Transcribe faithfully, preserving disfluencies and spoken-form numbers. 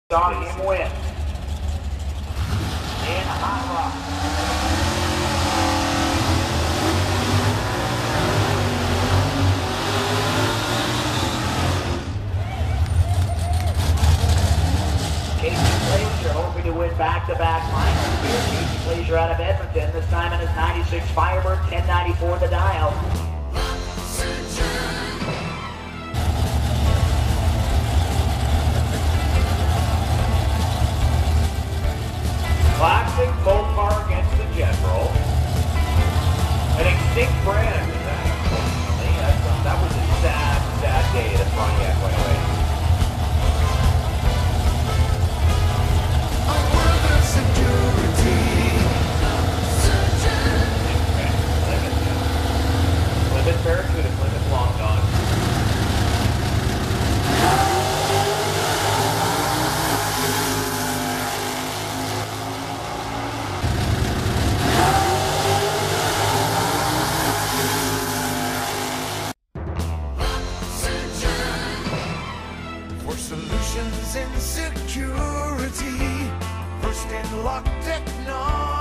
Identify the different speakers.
Speaker 1: Saw him win. In Hot Rock. Casey Glazier hoping to win back-to-back finals here. Casey Glazier out of Edmonton, this time in his ninety-six Firebird, ten ninety-four the dial. Classic boat car against the General. An extinct brand. That, that was a sad, sad day that Pontiac went away.
Speaker 2: A world of security.
Speaker 1: Plymouth Barracuda, Plymouth Long John.
Speaker 2: For solutions in security, first in lock technology.